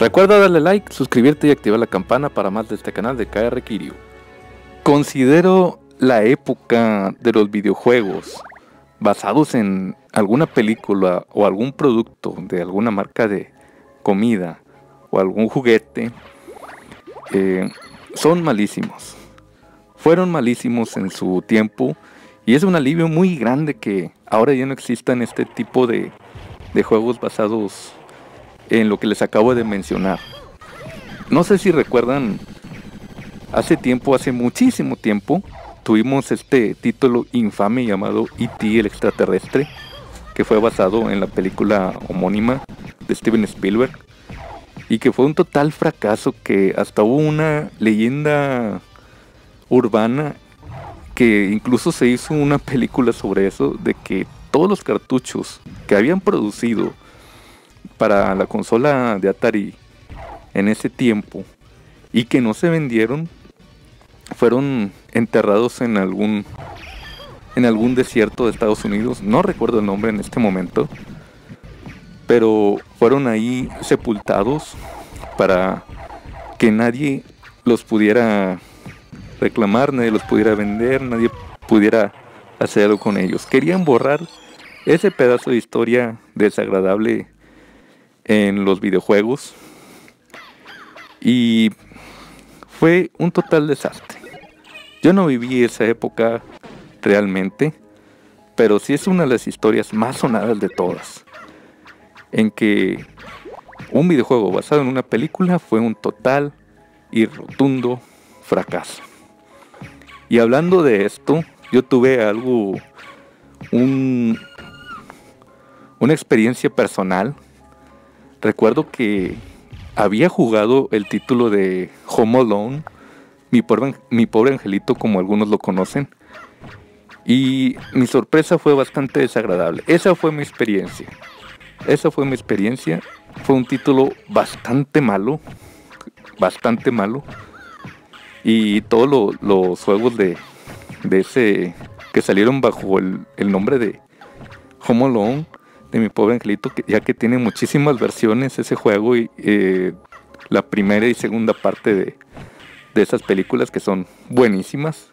Recuerda darle like, suscribirte y activar la campana para más de este canal de KR Kiryu. Considero la época de los videojuegos basados en alguna película o algún producto de alguna marca de comida o algún juguete son malísimos. Fueron malísimos en su tiempo y es un alivio muy grande que ahora ya no existan este tipo de juegos basados en lo que les acabo de mencionar. No sé si recuerdan, hace muchísimo tiempo, tuvimos este título infame llamado E.T. el extraterrestre, que fue basado en la película homónima de Steven Spielberg, y que fue un total fracaso, que hasta hubo una leyenda urbana que incluso se hizo una película sobre eso, de que todos los cartuchos que habían producido para la consola de Atari en ese tiempo y que no se vendieron fueron enterrados en algún desierto de Estados Unidos. No recuerdo el nombre en este momento, pero fueron ahí sepultados para que nadie los pudiera reclamar, nadie los pudiera vender, nadie pudiera hacer algo con ellos. Querían borrar ese pedazo de historia desagradable en los videojuegos y fue un total desastre. Yo no viví esa época realmente, pero sí es una de las historias más sonadas de todas, en que un videojuego basado en una película fue un total y rotundo fracaso. Y hablando de esto, yo tuve una experiencia personal. Recuerdo que había jugado el título de Home Alone, mi pobre angelito, como algunos lo conocen, y mi sorpresa fue bastante desagradable. Esa fue mi experiencia. Fue un título bastante malo, y todos los juegos de ese que salieron bajo el nombre de Home Alone, de mi pobre angelito, ya que tiene muchísimas versiones ese juego, y la primera y segunda parte de esas películas, que son buenísimas.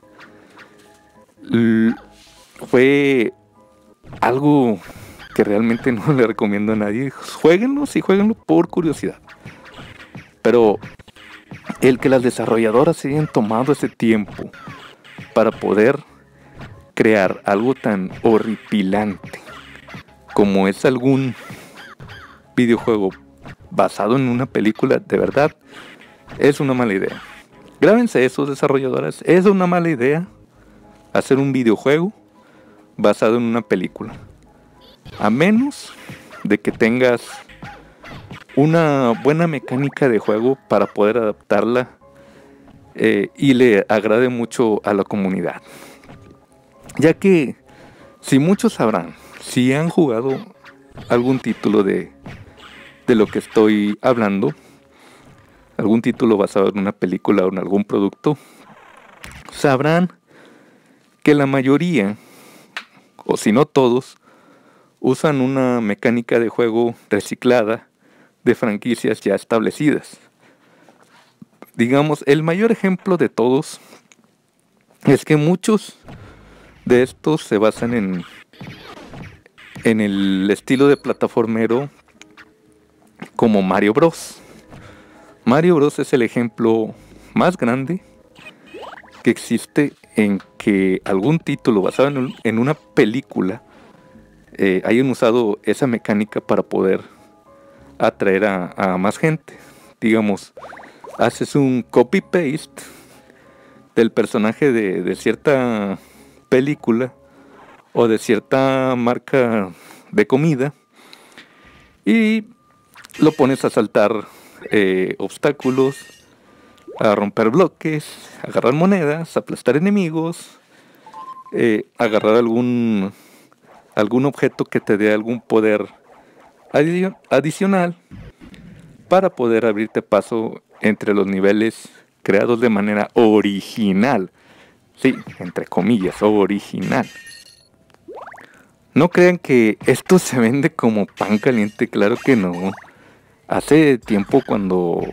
Fue algo que realmente no le recomiendo a nadie. Jueguenlo por curiosidad, pero el que las desarrolladoras se hayan tomado ese tiempo para poder crear algo tan horripilante como es algún videojuego basado en una película, de verdad, es una mala idea. Grábense eso, desarrolladoras, es una mala idea hacer un videojuego basado en una película, a menos de que tengas una buena mecánica de juego para poder adaptarla y le agrade mucho a la comunidad. Ya que, si muchos sabrán, si han jugado algún título de lo que estoy hablando, algún título basado en una película o en algún producto, sabrán que la mayoría, o si no todos, usan una mecánica de juego reciclada de franquicias ya establecidas. Digamos, el mayor ejemplo de todos es que muchos de estos se basan en el estilo de plataformero como Mario Bros. Mario Bros es el ejemplo más grande que existe en que algún título basado en una película hayan usado esa mecánica para poder atraer a más gente. Digamos, haces un copy-paste del personaje de cierta película o de cierta marca de comida y lo pones a saltar obstáculos, a romper bloques, a agarrar monedas, a aplastar enemigos, agarrar algún objeto que te dé algún poder adicional para poder abrirte paso entre los niveles creados de manera original. Sí, entre comillas, original. No crean que esto se vende como pan caliente, claro que no. Hace tiempo cuando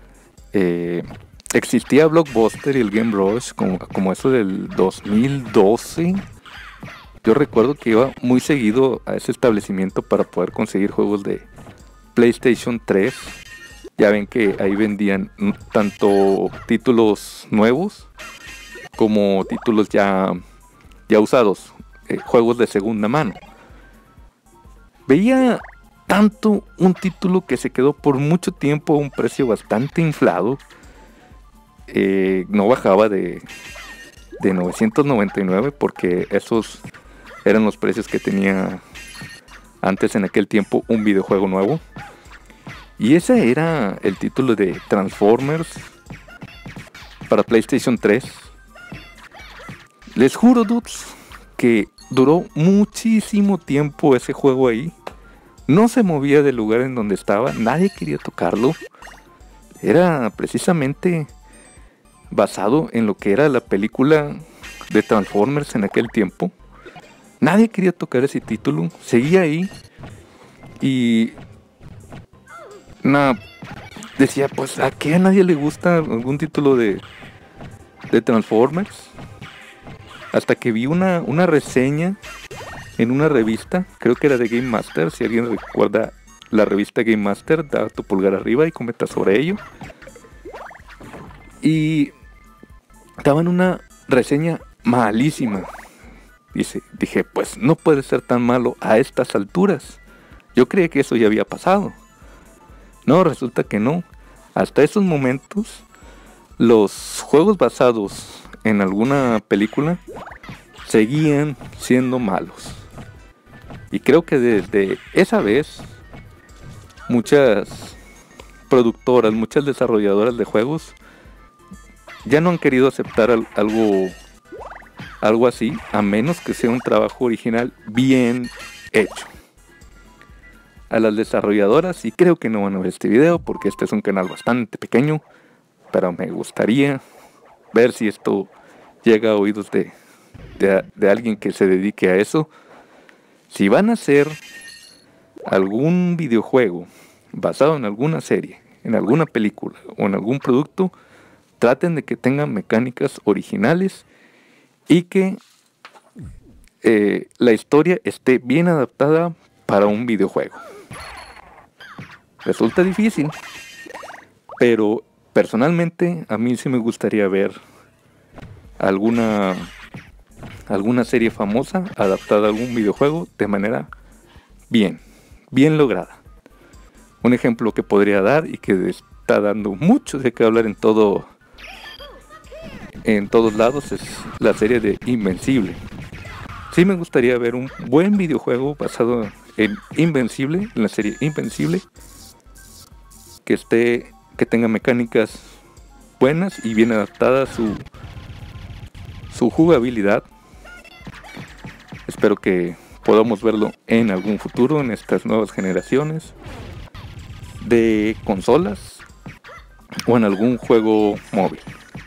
existía Blockbuster y el Game Rush, como eso del 2012, yo recuerdo que iba muy seguido a ese establecimiento para poder conseguir juegos de PlayStation 3. Ya ven que ahí vendían tanto títulos nuevos como títulos ya usados, juegos de segunda mano. Veía tanto un título que se quedó por mucho tiempo a un precio bastante inflado. No bajaba de 999, porque esos eran los precios que tenía antes en aquel tiempo un videojuego nuevo. Y ese era el título de Transformers para PlayStation 3. Les juro, dudes, que duró muchísimo tiempo ese juego ahí. No se movía del lugar en donde estaba, nadie quería tocarlo. Era precisamente basado en lo que era la película de Transformers en aquel tiempo. Nadie quería tocar ese título, seguía ahí. Y decía, pues, ¿a qué a nadie le gusta algún título de Transformers? Hasta que vi una reseña en una revista, creo que era de Game Master. Si alguien recuerda la revista Game Master, da tu pulgar arriba y comenta sobre ello. Y estaba en una reseña malísima. Dije, pues no puede ser tan malo a estas alturas. Yo creía que eso ya había pasado. No, resulta que no. Hasta esos momentos, los juegos basados en alguna película seguían siendo malos. Y creo que desde esa vez, muchas productoras, muchas desarrolladoras de juegos ya no han querido aceptar algo así, a menos que sea un trabajo original bien hecho. A las desarrolladoras, y creo que no van a ver este video porque este es un canal bastante pequeño, pero me gustaría ver si esto llega a oídos de alguien que se dedique a eso. Si van a hacer algún videojuego basado en alguna serie, en alguna película o en algún producto, traten de que tengan mecánicas originales y que la historia esté bien adaptada para un videojuego. Resulta difícil, pero personalmente a mí sí me gustaría ver alguna serie famosa adaptada a algún videojuego de manera bien lograda. Un ejemplo que podría dar y que está dando mucho de qué hablar en todos lados es la serie de Invencible. Sí me gustaría ver un buen videojuego basado en Invencible, en la serie Invencible, que tenga mecánicas buenas y bien adaptada su jugabilidad. Espero que podamos verlo en algún futuro, en estas nuevas generaciones de consolas o en algún juego móvil.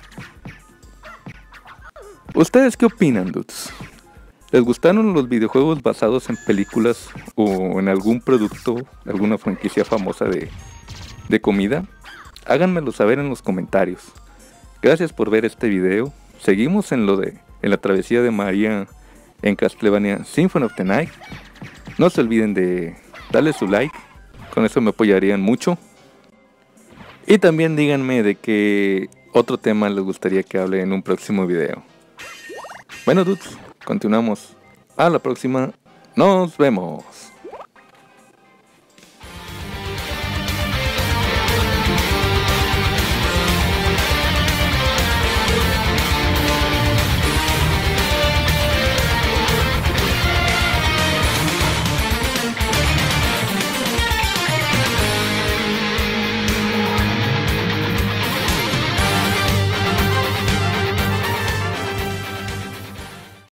¿Ustedes qué opinan, dudes? ¿Les gustaron los videojuegos basados en películas o en algún producto, alguna franquicia famosa de comida? Háganmelo saber en los comentarios. Gracias por ver este video. Seguimos en la travesía de María en Castlevania Symphony of the Night. No se olviden de darle su like, con eso me apoyarían mucho. Y también díganme de qué otro tema les gustaría que hable en un próximo video. Bueno, dudes, continuamos. A la próxima. Nos vemos.